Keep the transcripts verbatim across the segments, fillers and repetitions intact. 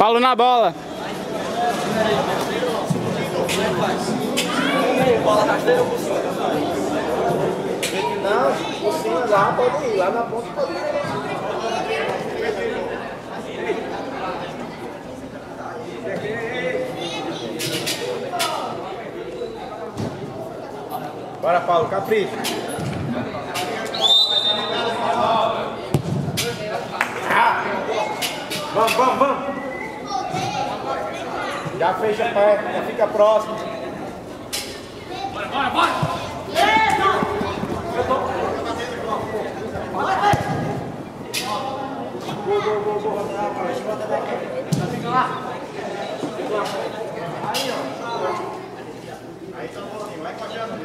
Paulo na bola. Bola rasteira ou por cima? Não, por cima lá pode ir, lá na ponta pode ir. Bora, Paulo, capricha. Ah. Vamos, vamos, vamos. Já fecha perto, já fica próximo. Bora, bora, bora! Gol, gol, gol, gol. Fica lá. Aí, ó. Aí tá bom, vai cochando.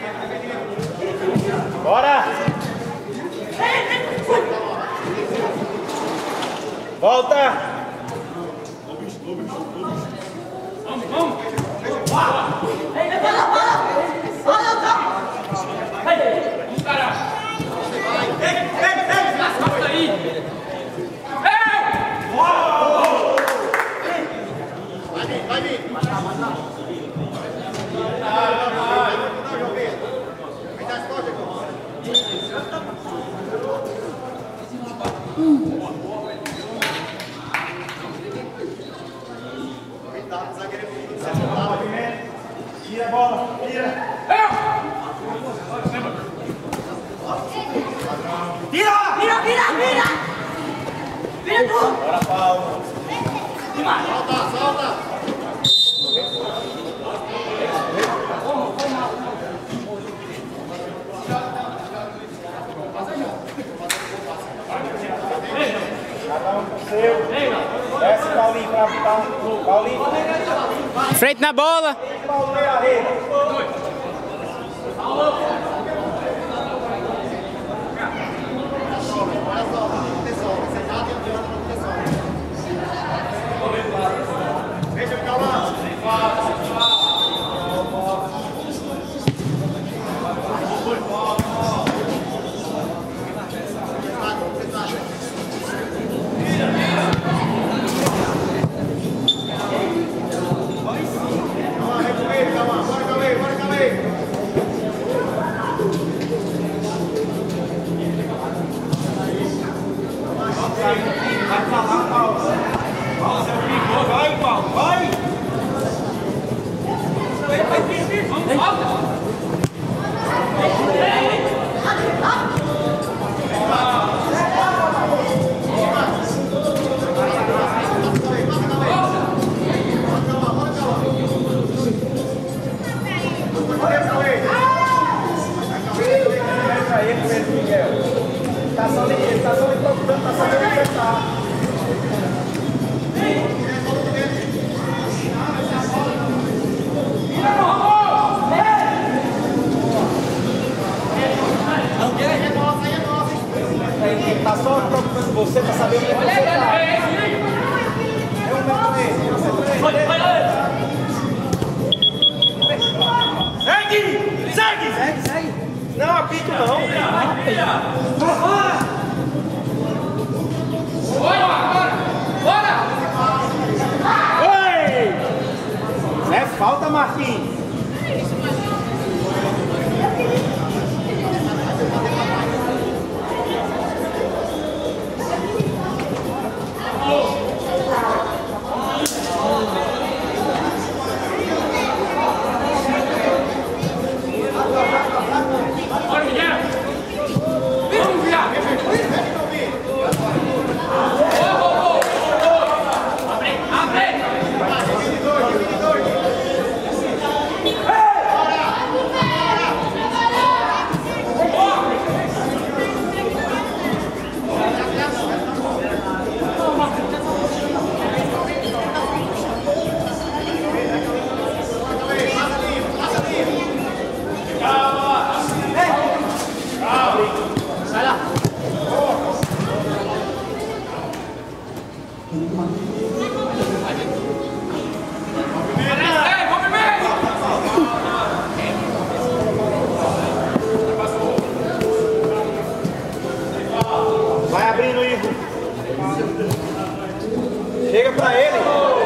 Bora! Volta! Vamos, vamos! Ei, bola, bola! Bola, bola! Vamos, cara! Ei, ei, ei! Nasce aí! Vai vir, vai vir! Vai lá, vai lá! Vai dar as costas, tira a bola, tira! Tira! Vira, vira, vira! Vira tudo! Bora, Paulo! Solta, solta! Cada um pro seu. Desce, Paulinho, pra botar. Paulinho. Frente na bola. Paulinho, a rede. Deixa eu ficar lá. Vai pra lá, Paulo. Paulo, você ficou. Vai, Paulo, vai. Vamos, volta! Tá só ali, tá só ali tocando, tá só ali acertar. Tá só preocupando você pra saber onde é que você tá. É um metro aí, você segue! Segue! Segue, segue! Não, apito não! Bora, bora! Bora! Oi! É falta, Marquinhos! Bora, Miguel! Vamos, Miguel! Abre, abre! pra ele.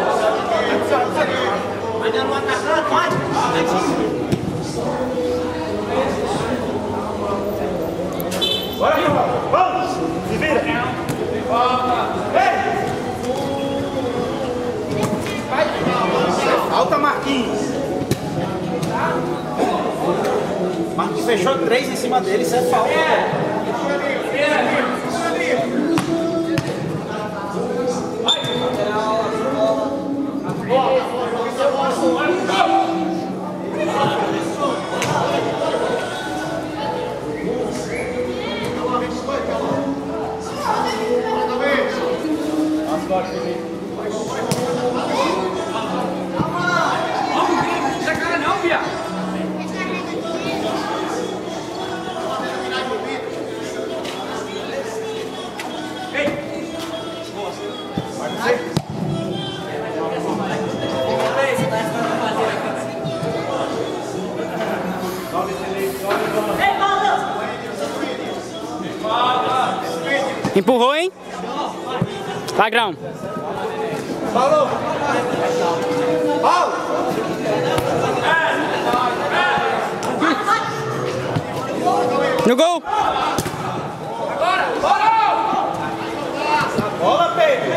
Ainda não atacando, vai! Bora, vamos! Se vira! Ei! Falta Marquinhos. Marquinhos fechou três em cima dele, isso é falta. Essa cara não, viado. Empurrou, hein? Lagrão. Paulo! Paulo! No gol! Agora, bora! Bola, Pedro!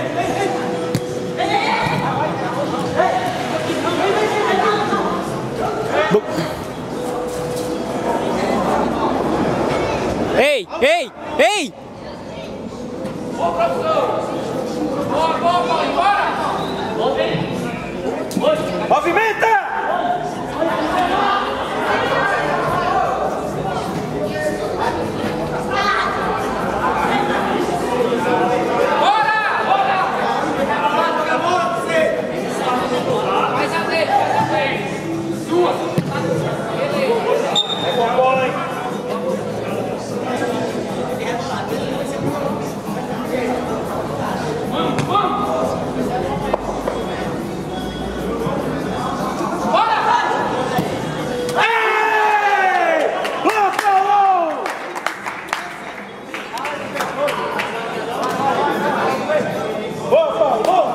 Ei, ei, ei! Boa, professor! Boa, boa, boa, bora! Movimenta! Mais a vez, mais a vez! Duas! É com a bola, hein? Vamos, vamos! Bora! Ei! Boa, Paulo! Boa, Paulo! Boa!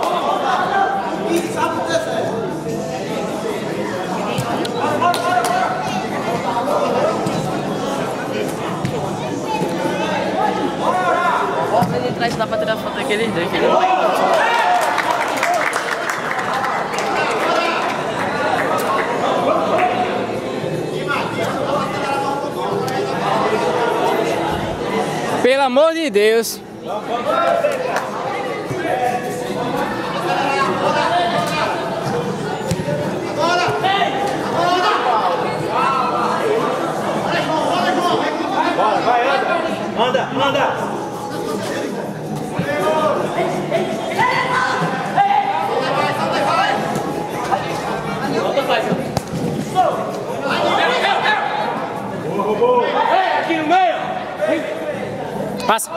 Bota ele atrás, dá pra tirar foto daqueles dois. Que Pelo amor de Deus! Bora, vai, anda! Anda, anda! Aqui no meio! Passa!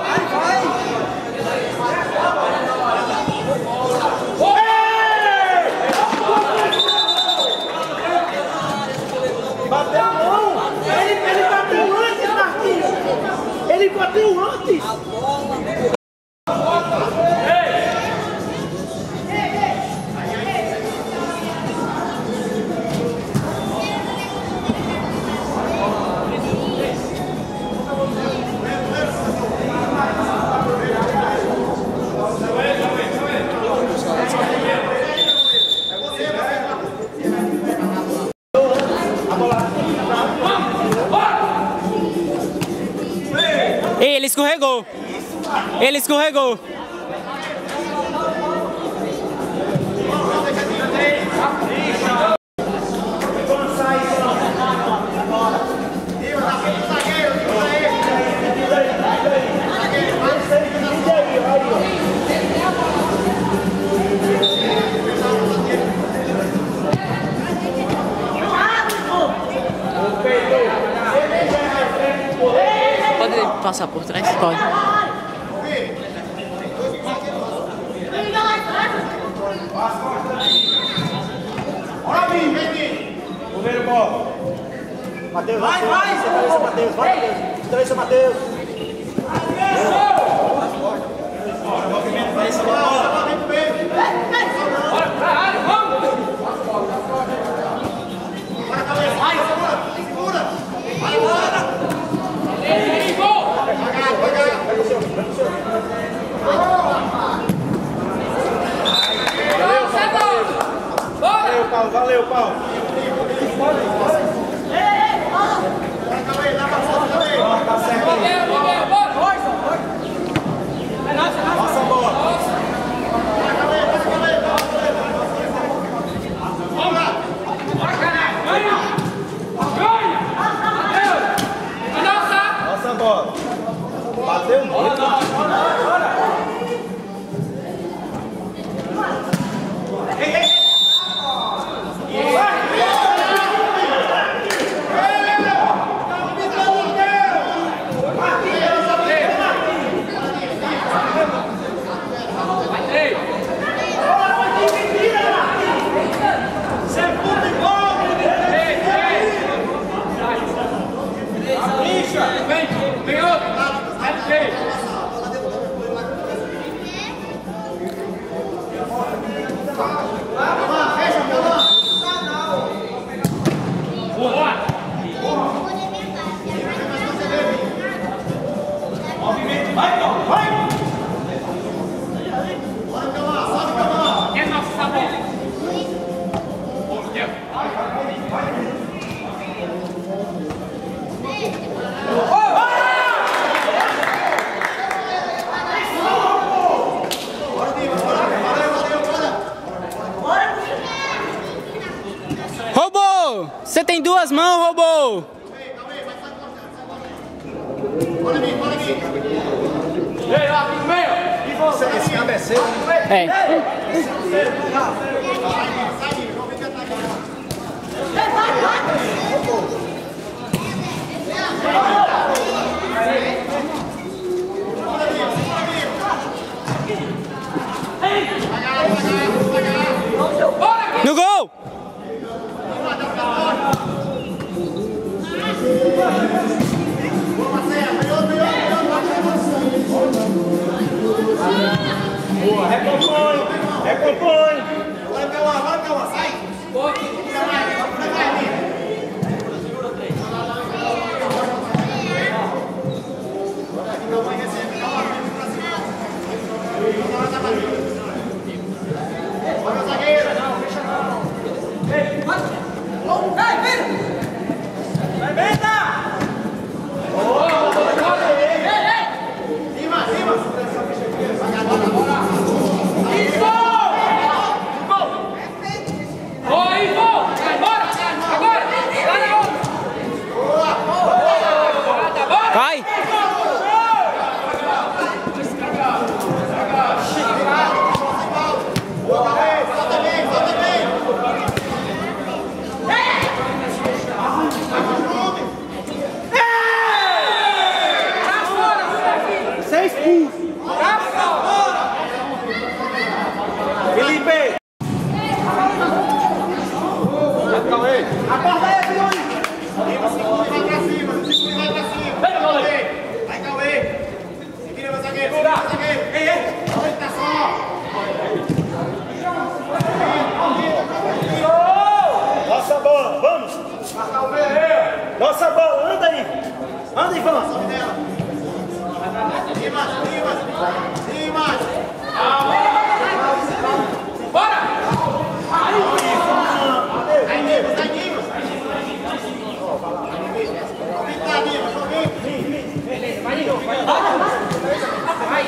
Bateu não! Ele, ele bateu antes, Marquinhos! Ele bateu antes! Ei, ele escorregou! Ele escorregou! pode passar por trás? Pode. Bora, vem, vem, vem. Primeiro bola. Matheus, vai, vai. Cabeça, Matheus, vai, Matheus. Cabeça, Matheus. Movimento para essa bola. Paulo. Tá certo aí. Passa a bola. Passa a bola. Bateu muito. Roubou! Você tem duas mãos, roubou! Bora mim, bora mim. Ei, lá, aqui no meio! E você, esse cabo é seu? É. No gol! Boa, recompõe, recompõe. Bora, Cauã, bora, Cauã, sai. Segura mais, segura mais, segura três. Cauã, recebe, Cauã, vem pra cima. Bora, tá batendo. Bora, zagueiro. Não, fecha não. Ei, vai, vira. Vai, vem, cima, cima. Vai! Seis expulso. Felipe! Acorda aí, Felipe! Segura e vai pra cima, segura e vai pra cima. Vai, Cauê! Vai, Cauê! Se vira, meu zagueiro, se vira, meu zagueiro! Ei, ei! Cauê, tá só! Nossa bola, vamos! Nossa bola, anda aí! Anda, Ivan! Cima, cima! Cima! Bora! Aí, Nivas, aí, Nivas! Vem cá, Nivas, vem! Beleza, vai, Nivas, vai! Vai!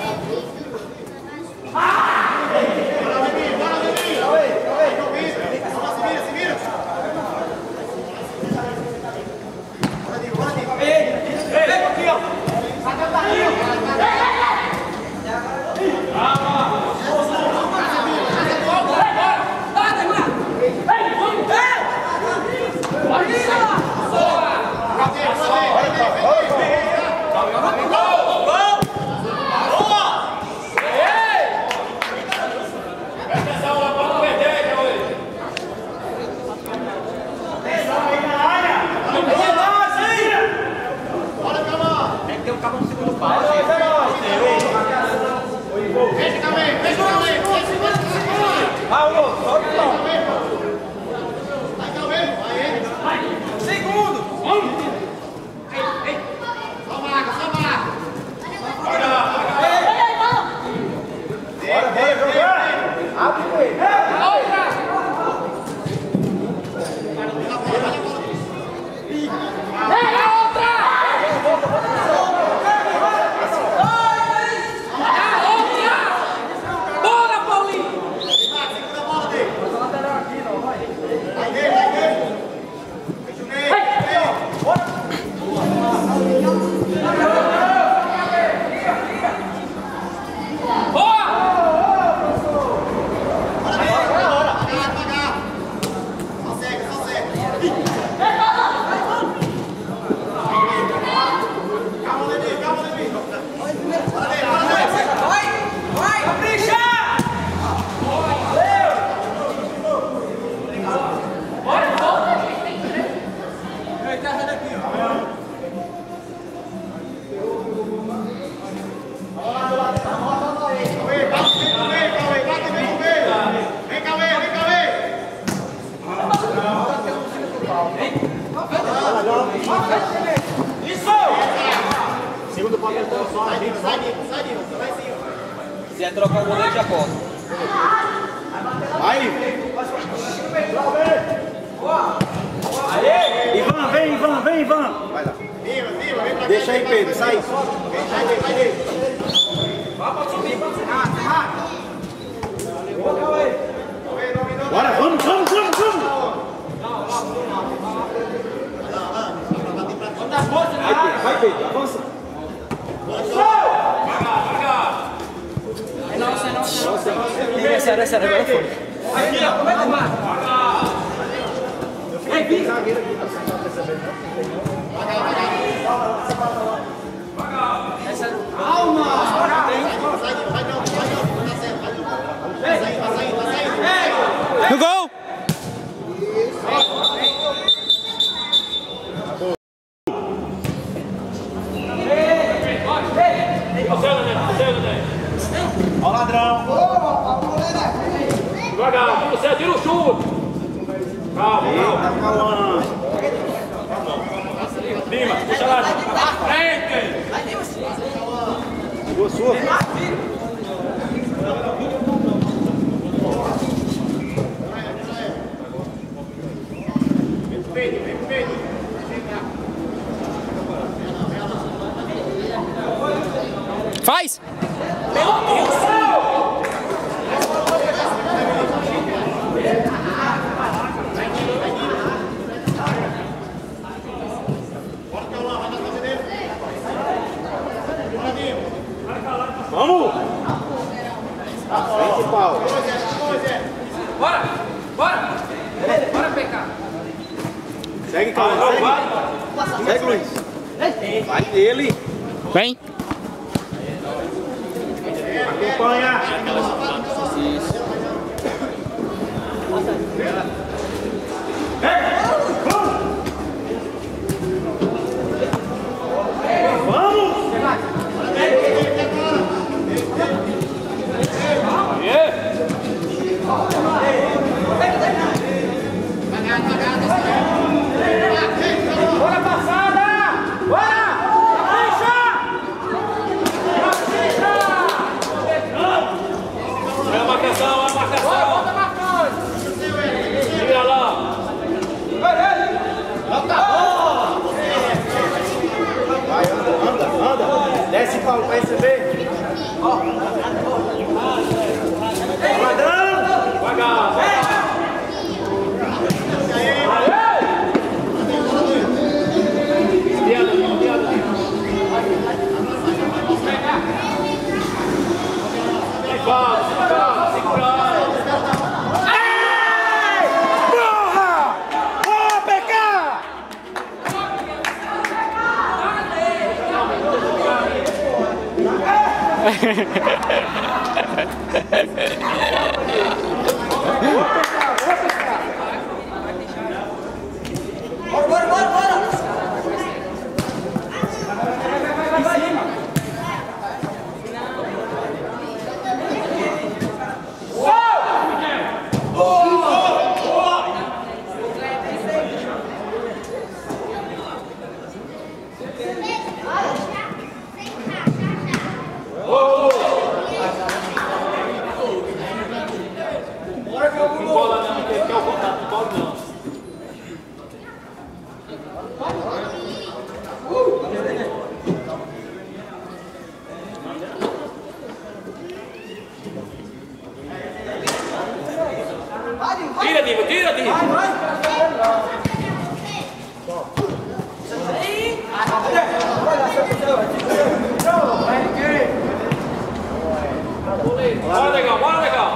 Bora, Vivi, bora, Vivi! Cauê, Cauê, não vira! Se vira, se vira! Bora, Nivas, bora, Nivas! Ei, ei, aqui, ó! Saca o barril! quiser trocar o goleiro, já pode. Aí! Ivan, vem, Ivan, vem, Ivan! Vai lá. Deixa aí, Pedro, sai! Bora, vamos, vamos, vamos, vamos! Vai, Pedro, vai, Pedro, avança! Não, você não, você não. É sério, é sério, agora foi. Aqui, ó, como é que vai? Ei, Vitor! Calma! No gol! Ó o ladrão! Devagar, você tira o chute. Calma, Eita, calma! Lima, deixa lá. À frente. Boa sua! Faz! Vamos! Frente, Paulo! Bora, bora. Bora, P K. Segue, Calma, segue! Segue, Luiz! Vai nele! Vem! Acompanha! Vamos! Bora, passada. Bora. Capricha. Capricha. É a marcação, é a marcação. Bora, volta marcando. Vira lá. Vai, anda, anda, anda! Desce, Paulo, pra receber! Ladrão! Devagar. Vai, vai, segura. Porra! Ô, P K! Bora, bora, bora, bora! Bola não, que é o contato, bola não. Tira, Diva, tira, Diva. Bora, legal, bora, legal.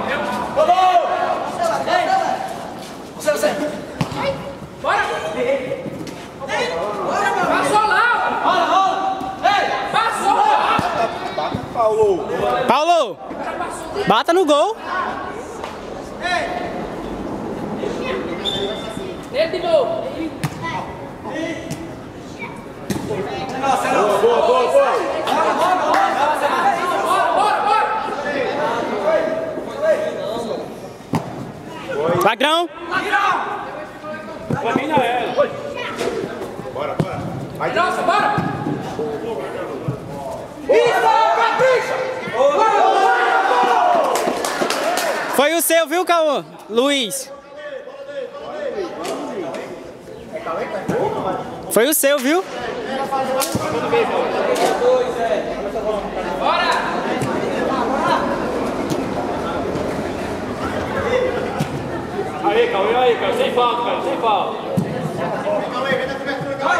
Você, você! Bora. Passou lá. Rola, rola! Ei! Passou lá. Bata, Paulo! Paulo! Bata no gol! Dentro de novo. Boa, boa, boa, boa! Bora, bora, bora. Lagrão! Caminha ela. Bora, bora! Vai, Nossa, bora. Isso, capricha! Bora, bora, bora! Foi o seu, viu, Cauã? Luiz. Foi o seu, viu? Bora! Aí, Cauê, aí, cara. Sem falta, cara. Sem falta. Cauê, vem na cobertura, Cauê.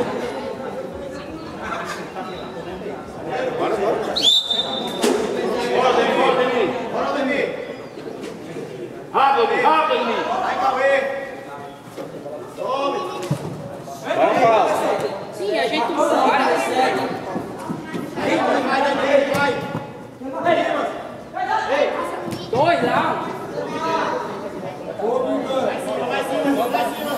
Bora, bora. Bora, Demi, bora, Demi. Bora, Demi. Rápido, Demi, rápido, Demi. Vai, Cauê. Sobe. Sim, a gente não para. Vai, Demi, vai. Dois lá. Vai cima, vai cima.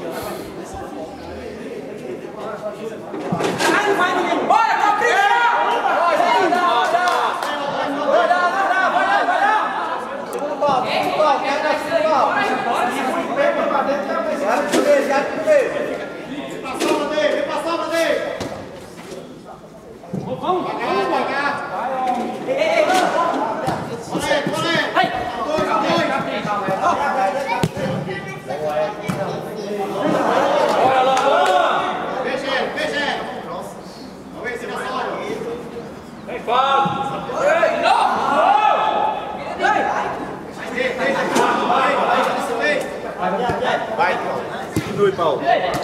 Vai, vai, menino. Bora, capricha! Vai, vai, vai, vai lá, vai lá, vai lá, vai lá. Segundo pau, segundo pau, quer dar segundo pau. Vem pra dentro, quer ver. Vai primeiro, vai primeiro. Vem passar, Bradei, vem passar, Bradei. Vamos, vamos. Vai, vai, vai. Ei, ei, ei. Bora aí, bora aí. Vai. Dois, dois. Bora lá, bora. Fecha ele, fecha ele. Cauê, você vai só. Sem falta. Vai, continue, Paulo.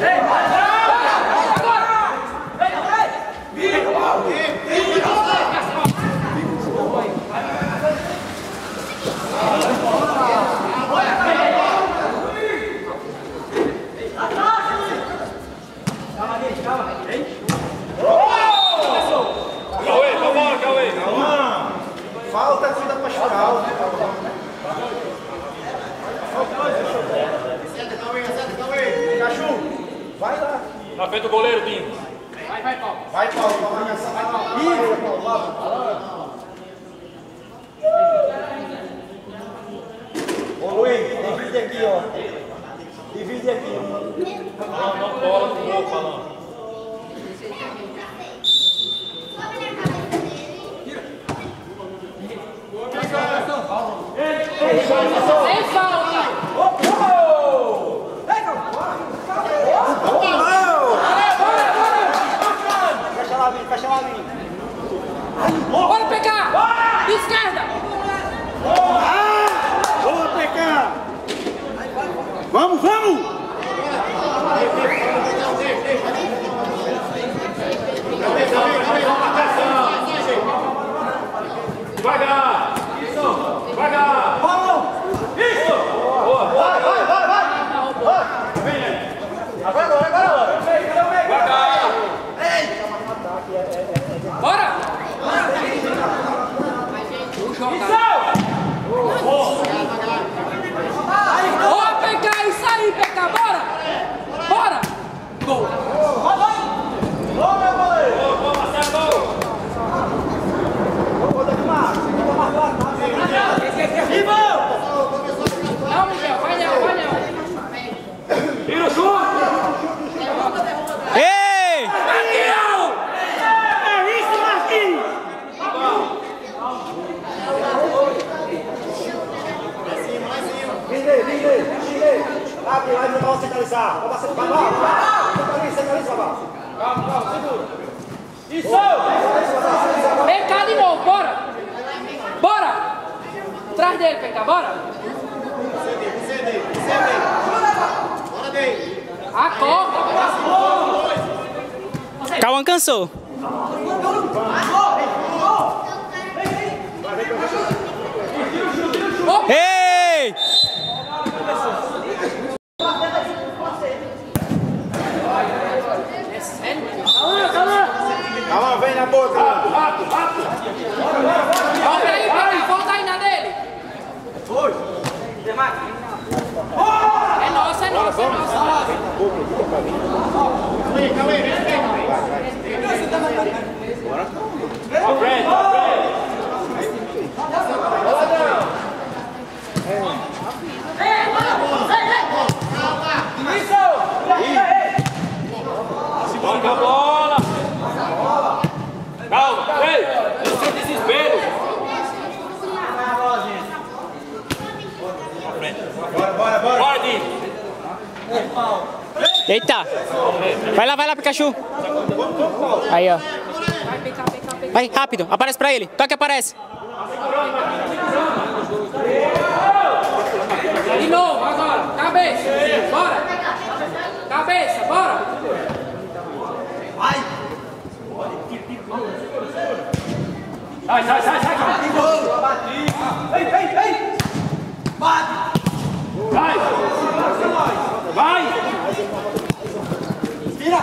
Cauê, vambora, Cauê. Falta a fita pastoral. Acerta, Cauê, acerta, Cauê. Cachu, vai lá. Na frente do goleiro, Dinho. Vai, Paulo. Vai, Paulo. Vai, Paulo. Ô, Luiz, divide aqui, ó. Divide aqui, ó. Não, não bola no gol, falando. Sem falta. Fecha lá, Vini, fecha lá, Vini. Bora pegar. Esquerda. Boa, P K! Vamos, vamos! Devagar. Isso. Devagar. Vamos! Isso. Boa, boa. Vai, vai, vai, vai! Vem aí. Agora, agora, agora! Devagar. Bora. Ó, pegar isso aí, pegar. Bora. Bora. Gol. Vai, vai! Ô, meu goleiro! Boa, boa, Marcelo. Ô, Dagmar, você tá marcado, tá? E vamos! Não, Miguel. Vai, Léo. Vai, Léo. Tira o chute. Ei! É isso, Marquinhos! Vinde, vinde, vinde! Aqui, lá de novo, centralizar. Vai, vai, vai, vai! Centraliza, centraliza, vai! Calma, calma, segura. Isso! Pegar de novo. Bora. Bora. Atrás dele, pegar. Bora. Você dele, você dele. Bora dele. Acorda. Cauã cansou. Ei! Calma, vem na boca. Rápido, rápido. Volta aí, pegar. Volta aí na dele. Foi! É nossa, é nossa, é nossa. Cauê, Cauê, vem aqui. Pra frente, pra frente. Toca a bola. Calma, ei, não tem desespero. Bora, bora, bora. Bora, Dinho. Eita. Vai lá, vai lá, Pikachu. Aí, ó. Vai, rápido. Aparece pra ele. Toque, aparece. De novo, agora. Cabeça. Bora. Cabeça, bora. Vai. Sai, sai, sai, sai. Vem, vem, vem. Bate. Vai. Vai. Tira.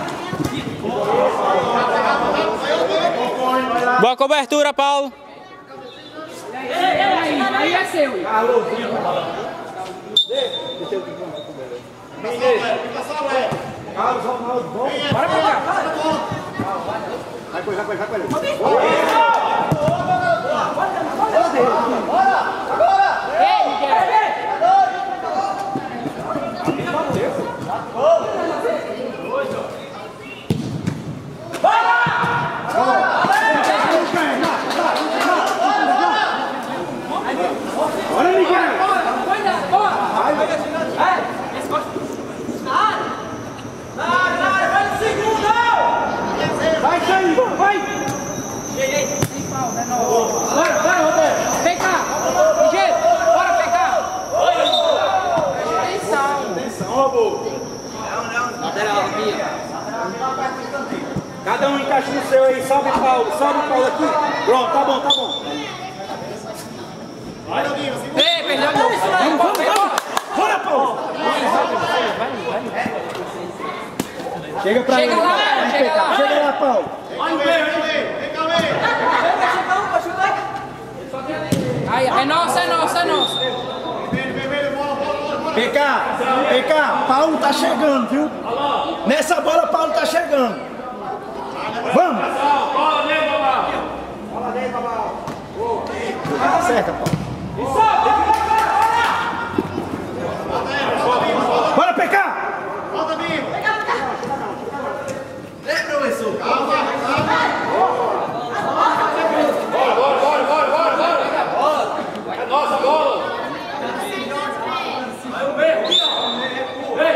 Boa cobertura, Paulo. Aí, aí é seu. Carlos Ronaldo, bom. Bora pegar. Vai com ele, vai com ele, vai com ele. Ei, Miguel. Bora, Miguel. Vai dar, bora. Vai, vai. Vai, Xande, vai! Bora, bora, Roberto. Vem cá. Ligeiro. Bora, vem cá. Atenção. Atenção, robô! Cada um encaixa no seu aí, sobe o Paulo, sobe o Paulo aqui. Pronto, tá bom, tá bom. Ei, perdeu a mão. Vamos, vamos, vamos! Bora, Paulo! Chega pra Chega ele. lá, chega lá. Chega lá, Paulo. Aí, é nossa, é nossa, é nossa. P K, P K, Paulo tá chegando, viu? Nessa bola, Paulo tá chegando. Vamos! Bola dentro, Babá. Bola dentro, Babá. Acerta, Paulo. Bora, P K! Volta, Binho! É, professor. Bora, bora, bora, bora, bora, bora. É nossa bola. Vai o meio, aqui, ó. Vem.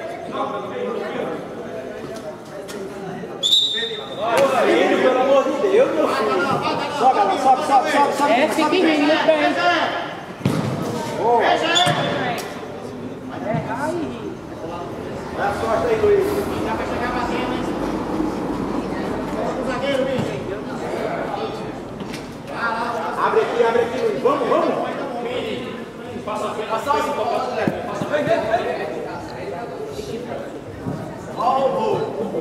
Filho, pelo amor de Deus, meu filho. Sobe, sobe, sobe, sobe, sobe. É pequenininho, bem. Dá sorte aí, Luiz. Abre aqui, abre aqui, Luiz. Vamos, vamos. Passa a frente, passa a frente. Passa a frente. Ó o gol.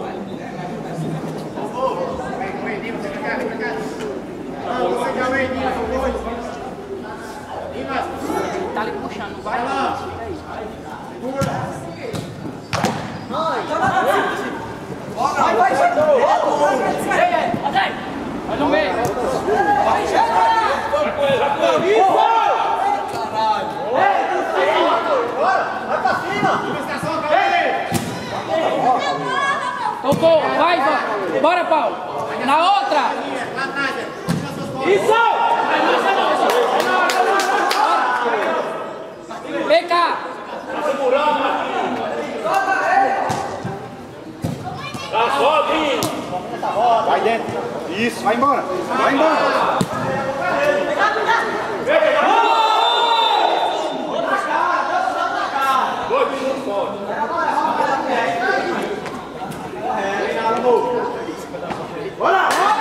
Tá ali puxando, não vai lá. Vai, vai, vai. Vai no meio. Vai pra cima. Tocou, vai, vai. Bora, Paulo. Na outra. Isso! Vem cá. Tá sozinho. Vai dentro. Isso, vai embora. Vai embora. Dois minutos fora. Bora!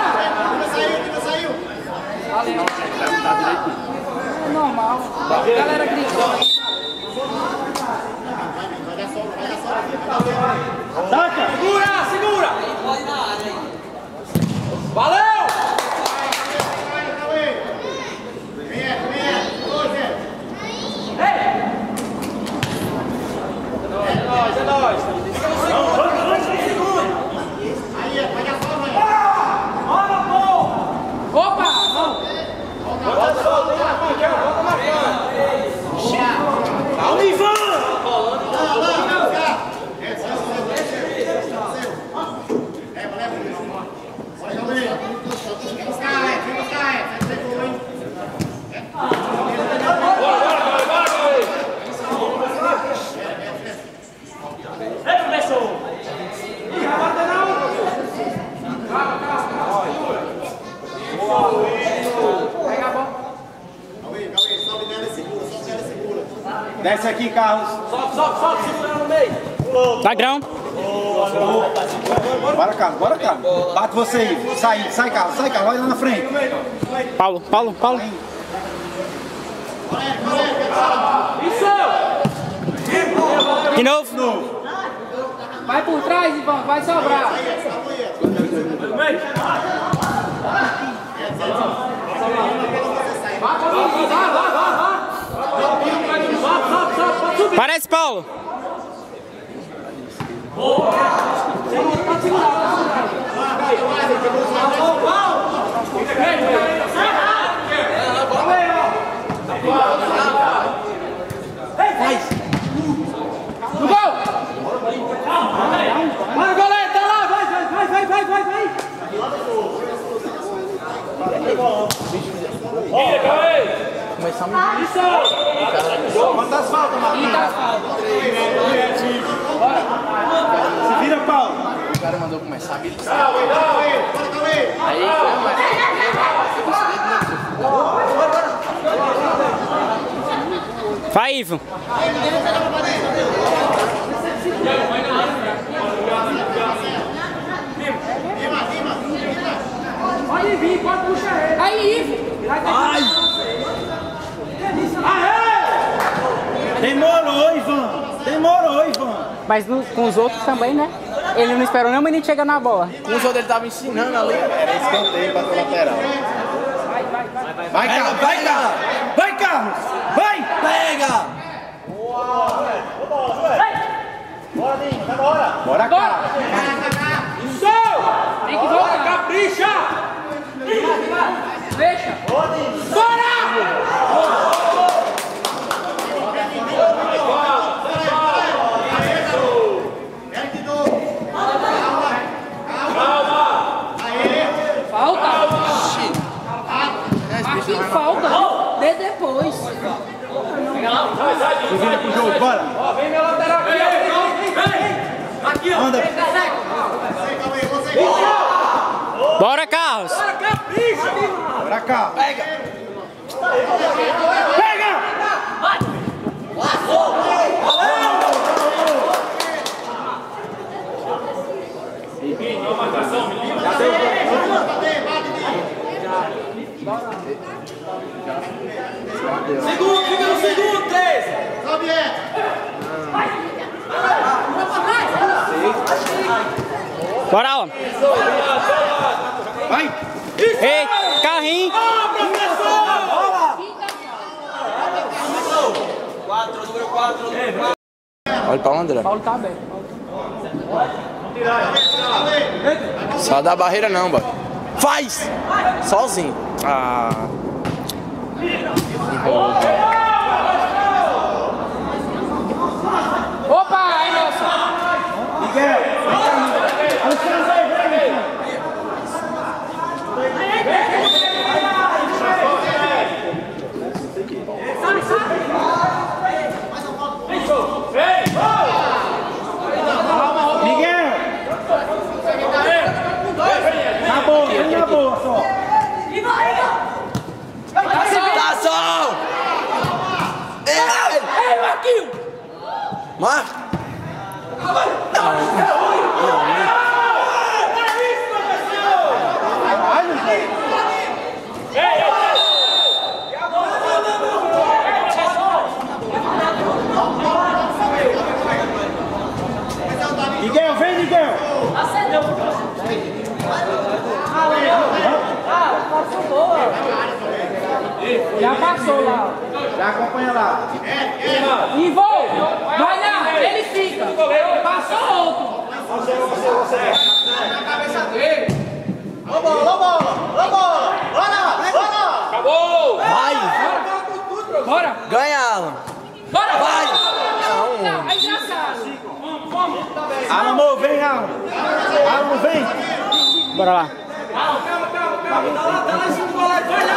É normal. Galera gritando. Ataca! Segura, segura. Valeu! É nóis, é nóis. Opa! Não. Volta, volta, volta, volta, volta, volta. Desce aqui, Carlos. Sobe, sobe, sobe, segura no meio. Dá grão. Bora, Carlos, bora, Carlos. Bate você aí. Sai, sai, Carlos, sai, Carlos. Olha lá na frente. Paulo, Paulo, Paulo. Isso! De novo. Vai por trás, Ivan, vai sobrar. Parece, Paulo. No gol! Vai, goleiro, tá lá, vai, vai, vai, vai, vai, vai, vai. Quantas faltas, Marquinhos? Se vira, Paulo. O cara mandou começar a habilitar. Aí, Vai, Ivo. Pode vir, pode puxar ele. Aí, Ivo. ai! Demorou, Ivan. Demorou, Ivan. Mas no- com os outros também, né? Ele não esperou nem o menino chegar na bola. Com os outros ele tava ensinando ali. Era escanteio para o lateral. Vai, Carlos, vai, Carlos. Vai, Carlos. Vai. Pega! Bora, Carlos. Isso! Tem que voltar. Capricha! Deixa. Bora! Falta. Mas que falta. Dê depois. Se vira pro jogo, bora. Ó, vem meu lateral aqui, ó. Vem, vem, vem. Aqui, ó. Anda. Bora, Carlos. Bora, capricha! Bora, Carlos. Pega! Pega. Menino, ó, marcação, menino. Segundo, fica no segundo, três. Bora, ó. Vai. Ei, carrinho. Ó, professor! Olha para o André. Paulo tá bem. Só da barreira não, boy. Faz! Sozinho. Ah. Opa, aí, Nelson. Miguel. Miguel. Na boa, na boa só. Tá só! Ei! Ei, Marquinhos. Marca! Miguel, vem, Miguel. Já passou lá. Já acompanha lá. Ivo, vai lá, ele fica. Passou outro. Acabou! Vai! Bora. Ganha, Alan! Bora. Vai! Não, é engraçado. Alamo, vem, Alamo. Alamo, vem. Bora lá. Calma, calma, calma. Dá lá, dá lá em cima do goleiro. Vai lá!